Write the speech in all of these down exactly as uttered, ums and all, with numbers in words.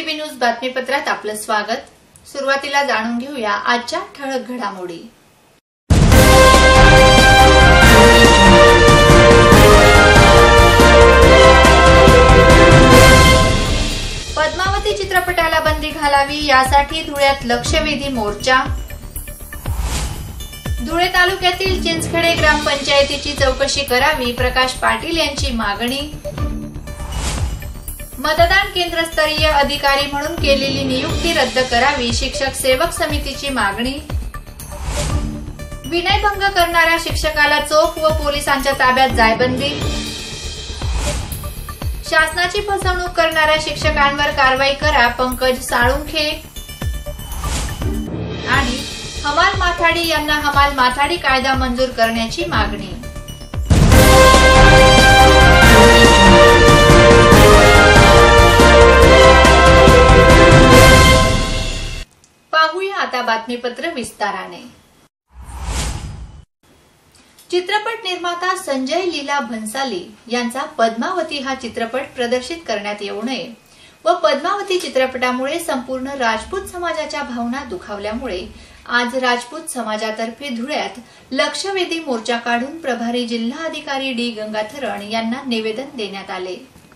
ABP news बातमीपत्रात आपलं स्वागत। सुरुवातीला जाणून घेऊया आजच्या ठळक घडामोडी। पद्मावती चित्रपटाला बंदी घालावी यासाठी धुळ्यात लक्षवेधी मोर्चा। धुळे तालुक्यातील चिंचखेडे ग्रामपंचायतीची चौकशी करावी, प्रकाश पाटील यांची मागणी। मतदान केंद्रस्तरीय अधिकारी म्हणून केलेली नियुक्ती रद्द करावी, शिक्षक सेवक समितीची मागणी। विनयभंग करणाऱ्या शिक्षकाला चोप व पोलिसांच्या ताब्यात जायबंदी। शासनाची फसवणूक करणाऱ्या शिक्षकांवर कारवाई करा, पंकज साळुंखे। आणि हमाल माथाडी यांना हमाल माथाडी कायदा मंजूर करण्याची मागणी। पाहूया आता बातमीपत्र विस्ताराने। चित्रपट निर्माता संजय लीला भन्साली यांचा पद्मावती हा चित्रपट प्रदर्शित करण्यात येऊ नये व पद्मावती चित्रपटामुळे संपूर्ण राजपूत समाजाच्या भावना दुखावल्यामुळे आज राजपूत समाजातर्फे धुळ्यात लक्षवेधी मोर्चा काढून प्रभारी जिल्हाधिकारी डी गंगाथरण यांना निवेदन देण्यात आले।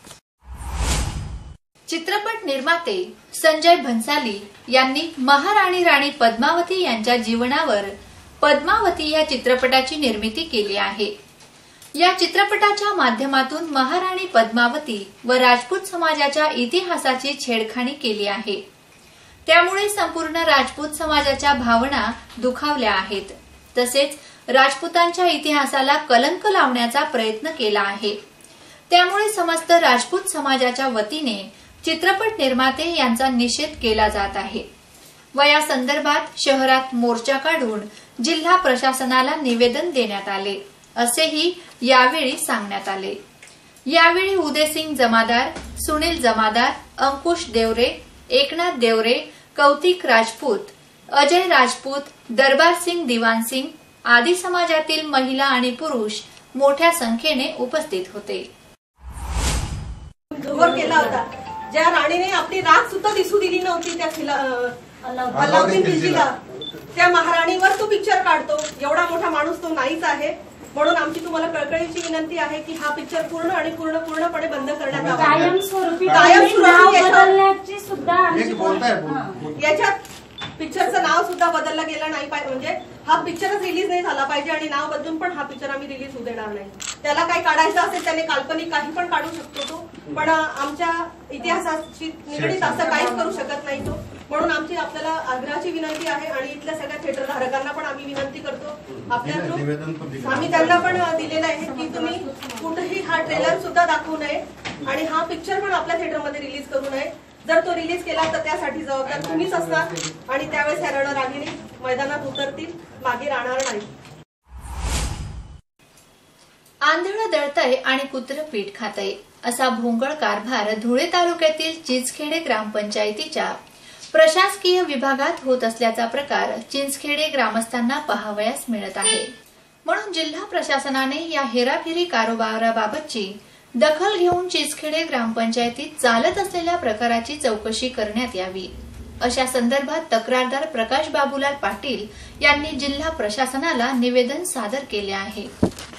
चित्रपट निर्माते संजय भन्साली यांनी महाराणी राणी पद्मावती यांच्या जीवनावर पद्मावती या चित्रपटाची निर्मिती केली आहे। या चित्रपटाच्या माध्यमातून महाराणी पद्मावती व राजपूत समाजाच्या इतिहासाची छेडखाणी केली आहे। त्यामुळे संपूर्ण राजपूत समाजाच्या भावना दुखावल्या आहेत, तसेच राजपूतांच्या इतिहासाला कलंक लावण्याचा प्रयत्न केला आहे। त्यामुळे समस्त राजपूत समाजाच्या वतीने चित्रपट निर्माते यांचा निषेध केला जात आहे व या संदर्भात शहरात मोर्चा काढून जिल्हा प्रशासनाला निवेदन देण्यात आले, असेही यावेळी सांगण्यात आले। यावेळी उदयसिंग जमादार, सुनील जमादार, अंकुश देवरे, एकनाथ देवरे, कौतिक राजपूत, अजय राजपूत, दरबार सिंग दिवान सिंग आदी समाजातील महिला आणि पुरुष मोठ्या संख्येने उपस्थित होते। केला होता ज्या राणीने आपली राख सुद्धा दिसू दिली नव्हती त्या अलाउद्दीन खिलजीला, त्या महाराणीवर तो पिक्चर काढतो। एवढा मोठा माणूस तो नाहीच आहे, म्हणून आमची तुम्हाला कळकळीची विनंती आहे की हा पिक्चर पूर्ण आणि पूर्ण पूर्णपणे बंद करण्यात यावा। कायमस्वरूपी कायमस्वरूपी सुद्धा याच्यात पिक्चरचं नाव सुद्धा बदललं गेलं नाही पाहिजे, म्हणजे हा पिक्चरच रिलीज नाही झाला पाहिजे आणि नाव बदलून पण हा पिक्चर आम्ही रिलीज होऊ देणार नाही। त्याला काय काढायचं असेल त्याने काल्पनिक काही पण काढू शकतो तो, पण आमच्या इतिहासाशी निगडीत असं काहीच करू शकत नाही तो। म्हणून आमची आपल्याला आग्रहाची विनंती आहे आणि इथल्या सगळ्या थिएटर धारकांना पण आम्ही विनंती करतो, आपल्या थ्रू आम्ही त्यांना पण दिलेलं आहे की तुम्ही कुठेही हा ट्रेलर सुद्धा दाखवू नये आणि हा पिक्चर पण आपल्या थिएटरमध्ये रिलीज करू नये। जर तो रिलीज केला तर त्यासाठी जबाबदार तुम्हीच असणार आणि त्यावेळेस ह्या रणरागिणी मैदानात उतरतील, मागे राहणार नाही। आंधळ दळतय आणि कुत्र पीठ खातय असा भोंगळ कारभार धुळे तालुक्यातील चिंचखेडे ग्रामपंचायतीच्या प्रशासकीय विभागात होत असल्याचा प्रकार चिंचखेडे ग्रामस्थांना पाहावयास मिळत आहे। म्हणून जिल्हा प्रशासनाने या हेराफेरी कारभाराबाबतची दखल घेऊन चिंचखेडे ग्रामपंचायतीत चालत असलेल्या प्रकाराची चौकशी करण्यात यावी, अशा संदर्भात तक्रारदार प्रकाश बाबूलाल पाटील यांनी जिल्हा प्रशासनाला निवेदन सादर केले आहे।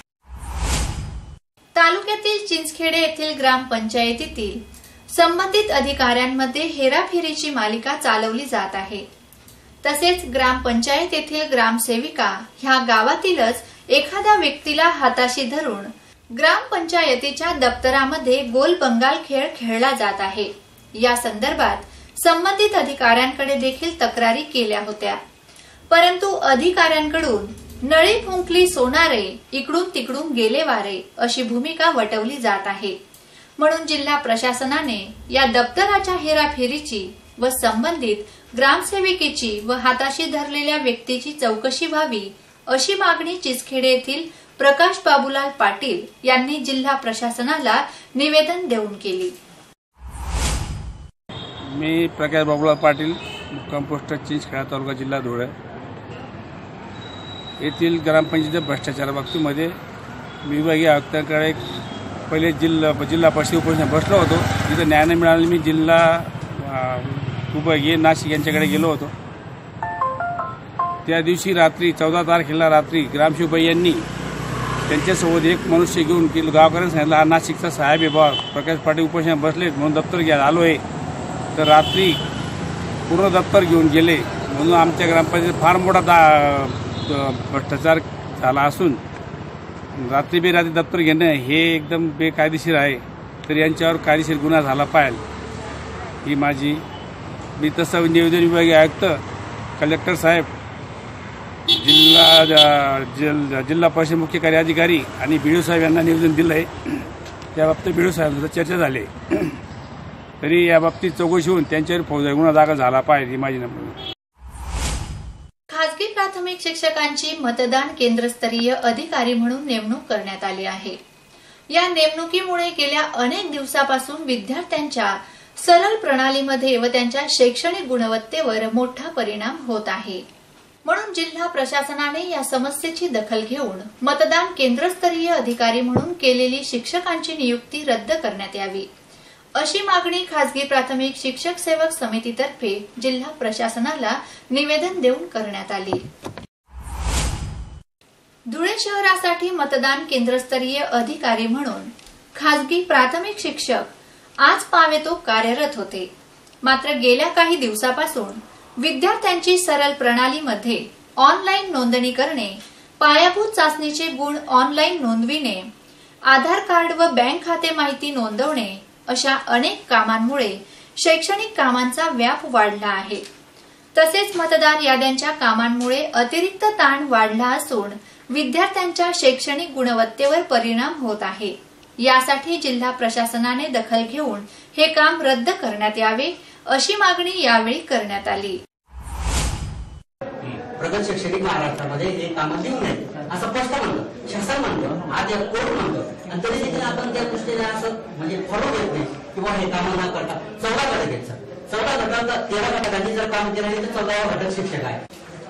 तालुक्यातील चिंचखेडे येथील ग्रामपंचायतीतील संबंधित अधिकाऱ्यांमध्ये हेराफेरीची मालिका चालवली जात आहे। तसेच ग्रामपंचायत येथील ग्रामसेविका ह्या गावातीलच एखाद्या व्यक्तीला हाताशी धरून ग्रामपंचायतीच्या दप्तरामध्ये गोल बंगाल खेळ खेळला जात आहे। या संदर्भात संबंधित अधिकाऱ्यांकडे देखील तक्रारी केल्या होत्या, परंतु अधिकाऱ्यांकडून नळी फुंकली सोनारे, इकडून तिकडून गेले वारे अशी भूमिका वटवली जात आहे। म्हणून जिल्हा प्रशासनाने या दप्तराच्या हेराफेरीची व संबंधित ग्रामसेविकेची व हाताशी धरलेल्या व्यक्तीची चौकशी व्हावी, अशी मागणी चिंचखेडे येथील प्रकाश बाबूलाल पाटील यांनी जिल्हा प्रशासनाला निवेदन देऊन केली। मी प्रकाश बाबूलाल पाटील, मुक्काम पोस्ट चिंचखेडा तालुका जिल्हा धुळे येथील ग्रामपंचायत भ्रष्टाचार बाबतीमध्ये विभागीय आयुक्तांकडे पहिले जिल्हा जिल्हा परिषद उपोषण बसलो होतो। तिथे न्याय मिळाले, मी जिल्हा दुबई नाशिक यांच्याकडे गेलो होतो. त्या दिवशी रात्री चौदा तारखेला रात्री ग्रामशिवबाई यांनी त्यांच्यासोबत एक मनुष्य घेऊन गेलो. गावकऱ्यांनी सांगितलं हा नाशिकचा साहेब आहे बा, प्रकाश पाटील उपोषण बसलेत म्हणून दप्तर घ्यायला आलो आहे. तर रात्री पूर्ण दप्तर घेऊन गेले म्हणून आमच्या ग्रामपंचायतीत फार मोठा दा भ्रष्टाचार झाला असून रात्री बेरात्री दप्तर घेणं हे एकदम बेकायदेशीर आहे. तर यांच्यावर कायदेशीर गुन्हा झाला पाहिजे ही माझी मी तसं नियोजन विभागीय आयुक्त कलेक्टर साहेब जिल्हा जिल्हा जिल्हा परिषद मुख्य कार्य अधिकारी आणि बीडीओ साहेब यांना निवेदन दिलं आहे. त्या बाबतीत बीडीओ साहेबांसोबत चर्चा झाली. तरी या बाबतीत चौकशी होऊन त्यांच्यावर फौजदारी गुन्हा दाखल झाला पाहिजे ही माझी नम्र. खासगी प्राथमिक शिक्षकांची मतदान केंद्रस्तरीय अधिकारी म्हणून नेमणूक करण्यात आली आहे. या नेमणुकीमुळे गेल्या अनेक दिवसापासून विद्यार्थ्यांच्या सरळ प्रणालीमध्ये व त्यांच्या शैक्षणिक गुणवत्तेवर मोठा परिणाम होत आहे. म्हणून जिल्हा प्रशासनाने या समस्येची दखल घेऊन मतदान केंद्रस्तरीय अधिकारी म्हणून केलेली शिक्षकांची नियुक्ती रद्द करण्यात यावी अशी मागणी खासगी प्राथमिक शिक्षक सेवक समितीतर्फे जिल्हा प्रशासनाला निवेदन देऊन करण्यात आली. धुळे शहरासाठी मतदान केंद्रस्तरीय अधिकारी म्हणून खासगी प्राथमिक शिक्षक आज पावेतो कार्यरत होते. मात्र गेल्या काही दिवसापासून विद्यार्थ्यांची सरळ प्रणालीमध्ये ऑनलाईन नोंदणी करणे, पायाभूत चाचणीचे गुण ऑनलाईन नोंदविणे, आधार कार्ड व बँक खाते माहिती नोंदवणे अशा अनेक कामांमुळे शैक्षणिक कामांचा व्याप वाढला आहे. तसेच मतदार याद्यांच्या कामांमुळे अतिरिक्त ताण वाढला असून विद्यार्थ्यांच्या शैक्षणिक गुणवत्तेवर परिणाम होत आहे. यासाठी जिल्हा प्रशासनाने दखल घेऊन हे काम रद्द करण्यात यावे अशी मागणी यावेळी करण्यात आली. प्रगत शैक्षणिक महाराष्ट्रामध्ये हे कामं देऊ नये असं स्पष्ट म्हणतं, शासन म्हणतं, आज या कोर्ट म्हणतं आणि तरी देखील आपण त्या दृष्टीने असं म्हणजे फॉलो घेत नाही किंवा हे कामं न करता चौदा घटक आहेत. चौदा घटकांचा तेरा घटकांनी जर काम केलं नाही तर चौदावा घटक शिक्षक आहे.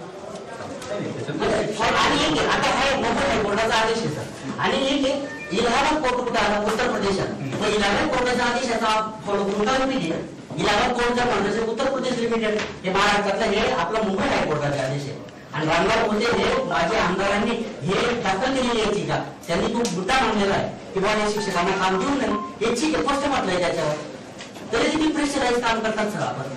आणि आता हा मुंबई हायकोर्टाचा आदेश आहे सर आणि एक इलाहाबाद कोर्ट कुठं आला उत्तर प्रदेशात. मग इलाहाबाद कोर्टाचा आदेश याचा फॉलो करून का तुम्ही इलाहाबाद कोर्टच्या म्हणण्याचे उत्तर प्रदेश लिमिटेड हे महाराष्ट्रातलं हे आपलं मुंबई हायकोर्टाचे आदेश आहे. आणि रामगाव म्हणजे हे माझ्या आमदारांनी हे दाखल केलेली याचिका त्यांनी खूप मुद्दा मांडलेला आहे की बाबा हे शिक्षकांना काम देऊ नये याची स्पष्ट म्हटलंय त्याच्यावर. तरी देखील प्रेशराईज काम करतात सर आपण.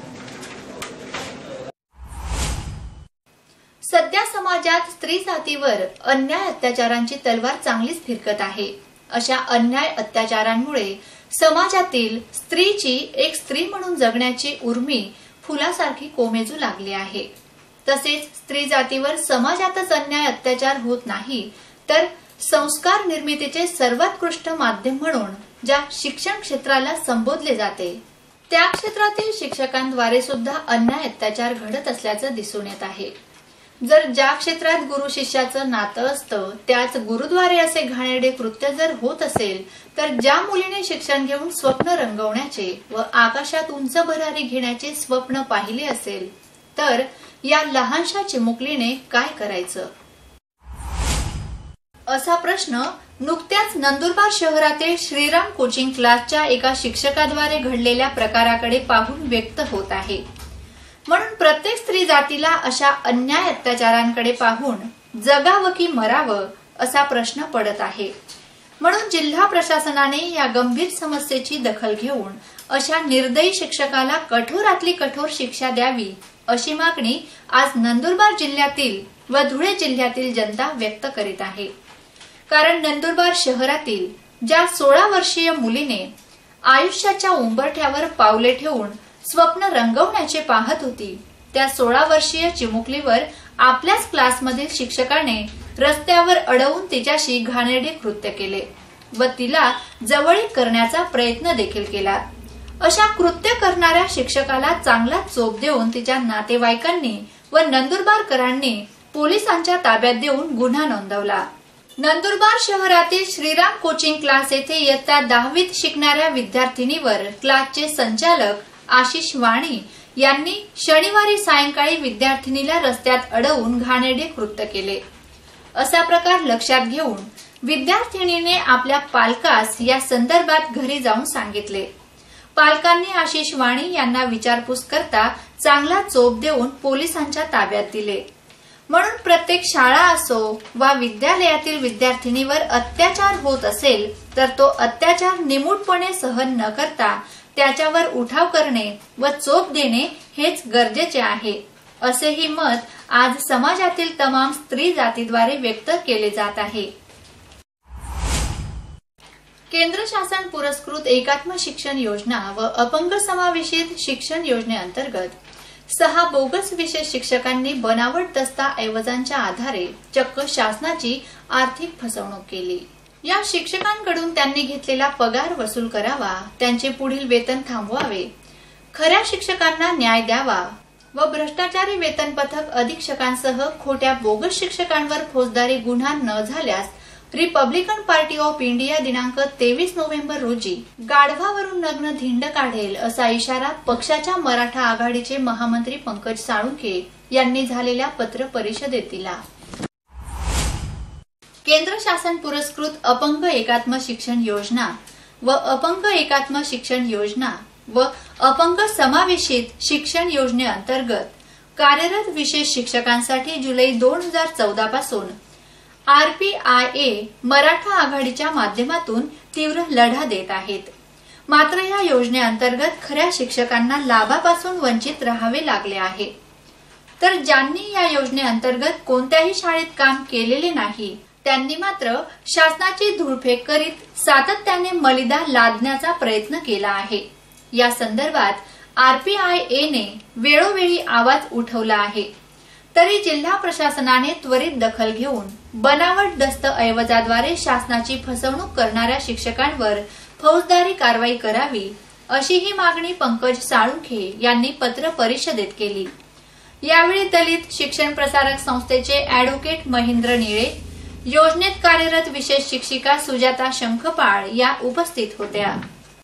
सध्या समाजात स्त्री जातीवर अन्याय अत्याचारांची तलवार चांगलीच फिरकत आहे. अशा अन्याय अत्याचारांमुळे समाजातील स्त्रीची एक स्त्री म्हणून जगण्याची उर्मी फुलासारखी कोमेजू लागली आहे. तसेच स्त्री जातीवर समाजातच अन्याय अत्याचार होत नाही तर संस्कार निर्मितीचे सर्वोत्कृष्ट माध्यम म्हणून ज्या शिक्षण क्षेत्राला संबोधले जाते त्या क्षेत्रातील शिक्षकांद्वारे सुद्धा अन्याय अत्याचार घडत असल्याचं दिसून येत आहे. जर ज्या क्षेत्रात गुरु शिष्याचं नातं असतं त्याच गुरुद्वारे असे घाणेरडे कृत्य जर होत असेल तर ज्या मुलीने शिक्षण घेऊन स्वप्न रंगवण्याचे व आकाशात उंच भरारी घेण्याचे स्वप्न पाहिले असेल तर या लहानशा चिमुकलीने काय करायचं असा प्रश्न नुकत्याच नंदुरबार शहरातील श्रीराम कोचिंग क्लासच्या एका शिक्षकाद्वारे घडलेल्या प्रकाराकडे पाहून व्यक्त होत आहे. म्हणून प्रत्येक स्त्री जातीला अशा अन्याय अत्याचारांकडे पाहून जगावं की मरावं असा प्रश्न पडत आहे. म्हणून जिल्हा प्रशासनाने या गंभीर समस्येची दखल घेऊन अशा निर्दयी शिक्षकाला कठोरातली कठोर शिक्षा द्यावी अशी मागणी आज नंदुरबार जिल्ह्यातील व धुळे जिल्ह्यातील जनता व्यक्त करीत आहे. कारण नंदुरबार शहरातील ज्या सोळा वर्षीय मुलीने आयुष्याच्या उंबरठ्यावर पावले ठेवून स्वप्न रंगवण्याचे पाहत होती त्या सोळा वर्षीय चिमुकलीवर आपल्याच क्लासमधील शिक्षकाने रस्त्यावर अडवून तिच्याशी घाणेरडे कृत्य केले व तिला जवळीक करण्याचा प्रयत्न देखील केला. अशा कृत्य करणाऱ्या शिक्षकाला चांगला चोप देऊन तिच्या नातेवाईकांनी व नंदुरबारकरांनी पोलिसांच्या ताब्यात देऊन गुन्हा नोंदवला. नंदुरबार शहरातील श्रीराम कोचिंग क्लास येथे इयत्ता दहावीत शिकणाऱ्या विद्यार्थिनीवर क्लासचे संचालक आशिष वाणी यांनी शनिवारी सायंकाळी विद्यार्थिनीला रस्त्यात अडवून घाणेरडे कृत्य केले. असा प्रकार लक्षात घेऊन विद्यार्थिनीने आपल्या पालकास या संदर्भात घरी जाऊन सांगितले. पालकांनी आशिष वाणी यांना विचारपूस करता चांगला चोप देऊन पोलिसांच्या ताब्यात दिले. म्हणून प्रत्येक शाळा असो वा विद्यालयातील विद्यार्थिनीवर अत्याचार होत असेल तर तो अत्याचार निमूटपणे सहन न करता त्याच्यावर उठाव करणे व चोप देणे हेच गरजेचे आहे, असेही मत आज समाजातील तमाम स्त्री जातीद्वारे व्यक्त केले जात आहे. केंद्र शासन पुरस्कृत एकात्म शिक्षण योजना व अपंग समावेशित शिक्षण योजनेअंतर्गत सहा बोगस विशेष शिक्षकांनी बनावट दस्ताऐवजांच्या आधारे चक्क शासनाची आर्थिक फसवणूक केली. या शिक्षकांकडून त्यांनी घेतलेला पगार वसूल करावा, त्यांचे पुढील वेतन थांबवावे, खऱ्या शिक्षकांना न्याय द्यावा व भ्रष्टाचारी वेतन पथक अधीक्षकांसह खोट्या बोगस शिक्षकांवर फौजदारी गुन्हा न झाल्यास रिपब्लिकन पार्टी ऑफ इंडिया दिनांक तेवीस नोव्हेंबर रोजी गाढवावरून नग्न धिंड काढेल असा इशारा पक्षाच्या मराठा आघाडीचे महामंत्री पंकज साळुंखे यांनी झालेल्या पत्र परिषदेत दिला. केंद्र शासन पुरस्कृत अपंग एकात्म शिक्षण योजना व अपंग एकात्म शिक्षण योजना व अपंग समावेशित शिक्षण योजनेअंतर्गत कार्यरत विशेष शिक्षकांसाठी जुलै दोन हजार चौदा पासून आरपीआयए मराठा आघाडीच्या माध्यमातून तीव्र लढा देत आहेत. मात्र या योजनेअंतर्गत खऱ्या शिक्षकांना लाभापासून वंचित राहावे लागले आहे. तर ज्यांनी या योजनेअंतर्गत कोणत्याही शाळेत काम केलेले नाही त्यांनी मात्र शासनाची धूळफेक करीत सातत्याने मलिदा लादण्याचा प्रयत्न केला आहे. या संदर्भात आरपीआयएने वेळोवेळी आवाज उठवला आहे. तरी जिल्हा प्रशासनाने त्वरित दखल घेऊन बनावट दस्तऐवजाद्वारे शासनाची फसवणूक करणाऱ्या शिक्षकांवर फौजदारी कारवाई करावी अशी ही मागणी पंकज साळुंखे यांनी पत्र परिषदेत केली. यावेळी दलित शिक्षण प्रसारक संस्थेचे अॅडव्होकेट महेंद्र निळे, योजनेत कार्यरत विशेष शिक्षिका सुजाता शंखपाळ या उपस्थित होत्या.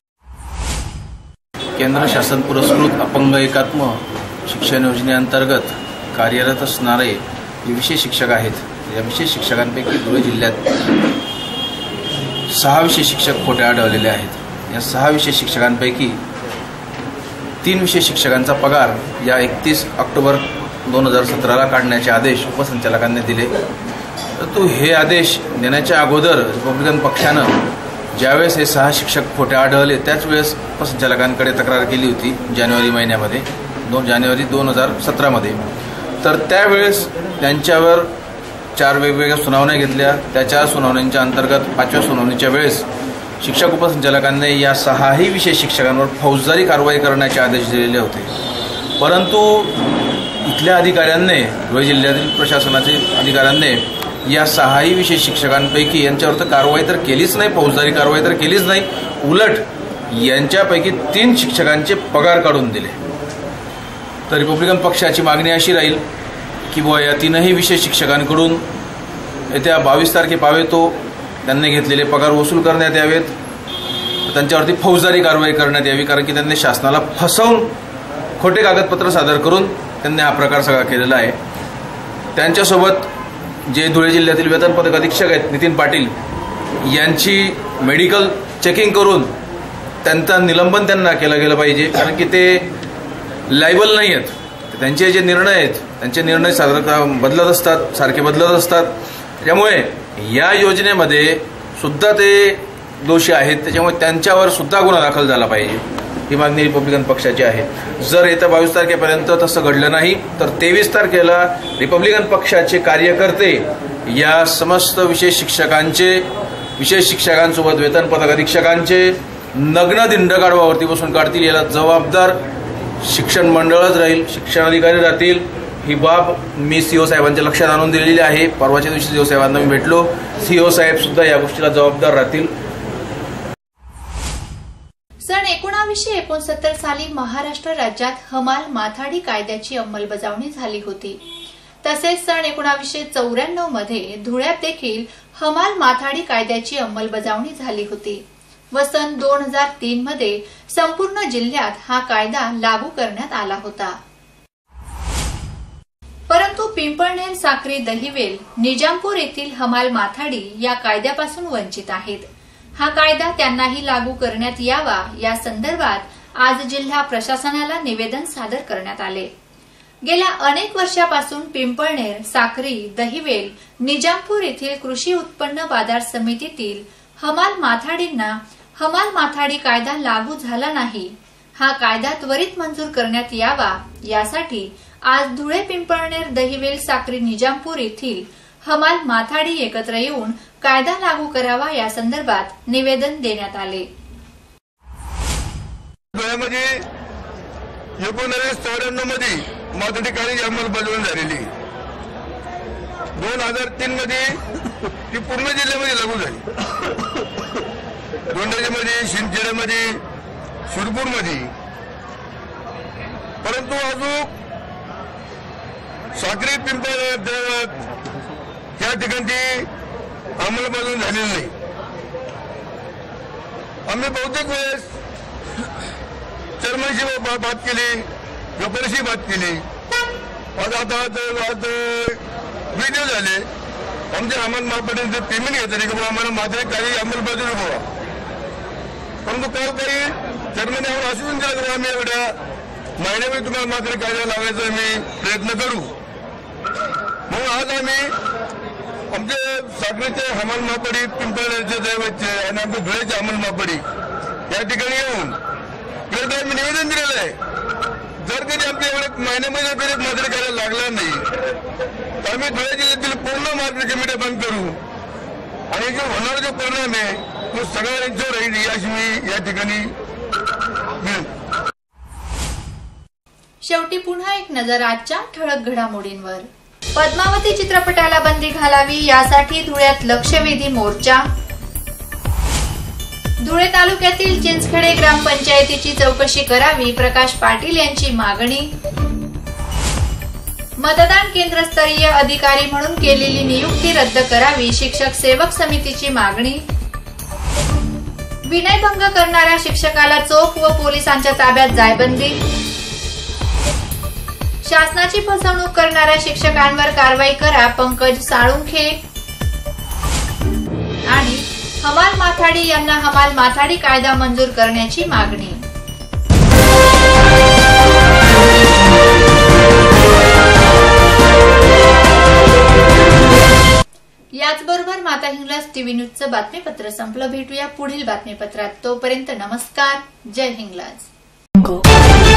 केंद्र शासन पुरस्कृत अपंग एकात्म शिक्षण योजनेअंतर्गत कार्यरत असणारे जे विशेष शिक्षक आहेत, या विशेष शिक्षकांपैकी धुळे जिल्ह्यात सहा विशेष शिक्षक खोटे आढळलेले आहेत. या सहा विशेष शिक्षकांपैकी तीन विशेष शिक्षकांचा पगार या एकतीस ऑक्टोबर दोन हजार सतराला काढण्याचे आदेश उपसंचालकांनी दिले. परंतु हे आदेश देण्याच्या अगोदर रिपब्लिकन पक्षानं ज्यावेळेस हे सहा शिक्षक खोटे आढळले त्याच वेळेस उपसंचालकांकडे तक्रार केली होती जानेवारी महिन्यामध्ये दोन जानेवारी दोन हजार सतरामध्ये. तर त्यावेळेस त्यांच्यावर चार वेगवेगळ्या सुनावण्या घेतल्या. त्या चार सुनावण्यांच्या अंतर्गत पाचव्या सुनावणीच्या वेळेस शिक्षक उपसंचालकांनी या सहाही विशेष शिक्षकांवर फौजदारी कारवाई करण्याचे आदेश दिलेले होते. परंतु इथल्या अधिकाऱ्यांनी, धुळे जिल्ह्यातील प्रशासनाचे अधिकाऱ्यांनी या सहाही विशेष शिक्षकांपैकी यांच्यावर तर कारवाई तर केलीच नाही, फौजदारी कारवाई तर केलीच नाही, उलट यांच्यापैकी तीन शिक्षकांचे पगार काढून दिले. तर रिपब्लिकन पक्षाची मागणी अशी राहील की बुवा या तीनही विशेष शिक्षकांकडून येत्या बावीस तारखेपावेतो त्यांनी घेतलेले पगार वसूल करण्यात यावेत, त्यांच्यावरती फौजदारी कारवाई करण्यात यावी. कारण की त्यांनी शासनाला फसवून खोटे कागदपत्र सादर करून त्यांनी हा प्रकार सगळा केलेला आहे. त्यांच्यासोबत जे धुळे जिल्ह्यातील वेतन पथक अधीक्षक आहेत नितीन पाटील यांची मेडिकल चेकिंग करून त्यांचं निलंबन त्यांना केलं गेलं पाहिजे. कारण की ते लायबल नाही आहेत. त्यांचे जे निर्णय आहेत त्यांचे निर्णय साधारण बदलत असतात, सारखे बदलत असतात. त्यामुळे या योजनेमध्ये सुद्धा ते दोषी आहेत, त्याच्यामुळे त्यांच्यावर सुद्धा गुन्हा दाखल झाला पाहिजे ही मागणी रिपब्लिकन पक्षाची आहे. जर येत्या बावीस तारखेपर्यंत तसं घडलं नाही तर तेवीस तारखेला रिपब्लिकन पक्षाचे कार्यकर्ते या समस्त विशेष शिक्षकांचे विशेष शिक्षकांसोबत वेतन पथक अधीक्षकांचे नग्न दिंड गाढवावरती बसून काढतील. याला जबाबदार शिक्षण मंडळच राहील, शिक्षणाधिकारी राहतील. ही बाब मी सीओ साहेबांच्या लक्षात आणून दिलेली आहे. परवाच्या दिवशी सीओ साहेबांना मी भेटलो. सीओ साहेब सुद्धा या गोष्टीला जबाबदार राहतील. सन एकोणावीसशे एकोणसत्तर साली महाराष्ट्र राज्यात हमाल माथाडी कायद्याची अंमलबजावणी झाली होती. तसेच सन एकोणावीसशे चौऱ्याण्णव मध्ये धुळ्यात देखील हमाल माथाडी कायद्याची अंमलबजावणी झाली होती व सन दोन हजार तीन मध्ये संपूर्ण जिल्ह्यात हा कायदा लागू करण्यात आला होता. परंतु पिंपळनेर, साक्री, दहिवेल, निजामपूर येथील हमाल माथाडी या कायद्यापासून वंचित आहेत. हा कायदा त्यांनाही लागू करण्यात यावा या संदर्भात आज जिल्हा प्रशासनाला निवेदन सादर करण्यात आले। गेल्या अनेक वर्षापासून पिंपळनेर, साक्री, दहिवेल, निजामपूर येथील कृषी उत्पन्न बाजार समितीतील हमाल माथाडींना हमाल माथाडी कायदा लागू झाला नाही। हा कायदा त्वरित मंजूर करण्यात यावा यासाठी आज धुळे, पिंपळनेर, दहिवेल, साक्री, निजामपूर येथील हमाल माथाडी एकत्र येऊन कायदा लागू करावा या संदर्भात निवेदन देण्यात आले। एकोणीसशे चौऱ्याण्णव मध्ये माथाडी कायद्याची अंमलबजावणी झालेली, दोन हजार तीन मध्ये ती पूर्ण जिल्ह्यामध्ये लागू झाली। दोंडाजीमध्ये, शिंदखेड्यामध्ये, शिरपूरमध्ये, परंतु अजून साक्री, पिंपळनेर, देवळात या ठिकाणी अंमलबजावणी झालेली नाही। आम्ही बहुतेक वेळेस चेअरमनशी बात केली, व्यापाऱ्याशी बात केली, आज आता आज वीस दिवस झाले आमच्या हमाल महापालिकेचं पेमेंट घेतले की बाबा आम्हाला मात्र काही अंमलबजावणी व्हावा, परंतु काल काही चेअरमनने आम्हाला आश्वासन दिलं की आम्ही एवढ्या महिन्यामध्ये तुम्हाला मात्र कायदा लावायचा आम्ही प्रयत्न करू। म्हणून आज आम्ही आमचे साखरेचे हमाल महापाडी, पिंपळनेरचे दैवतचे आणि आमच्या धुळ्याचे हमाल महापाडी या ठिकाणी येऊन आम्ही निवेदन दिलेलं आहे, जर कधी आमच्या एवढ्या महिन्यामध्ये कधी मात्र करायला लागला नाही तर आम्ही धुळे जिल्ह्यातील पूर्ण मार्केट कमिट्या बंद करू आणि जो होणारा जो परिणाम आहे तो सगळ्या यांच्यावर राहील याची मी या ठिकाणी। शेवटी पुन्हा एक नजर आजच्या ठळक घडामोडींवर। पद्मावती चित्रपटाला बंदी घालावी यासाठी धुळ्यात लक्षवेधी मोर्चा। धुळे तालुक्यातील चिंचखेडे ग्रामपंचायतीची चौकशी करावी, प्रकाश पाटील यांची मागणी। मतदान केंद्रस्तरीय अधिकारी म्हणून केलेली नियुक्ती रद्द करावी, शिक्षक सेवक समितीची मागणी। विनयभंग करणाऱ्या शिक्षकाला चोप व पोलिसांच्या ताब्यात जायबंदी। शासनाची फसवणूक करणाऱ्या शिक्षकांवर कारवाई करा, पंकज साळुंखे। आणि हमाल माथाडी यांना हमाल माथाडी कायदा मंजूर करण्याची मागणी। याचबरोबर माता हिंगलाज टीव्ही न्यूजचं बातमीपत्र संपलं। भेटूया पुढील बातमीपत्रात, तोपर्यंत नमस्कार, जय हिंगलाज।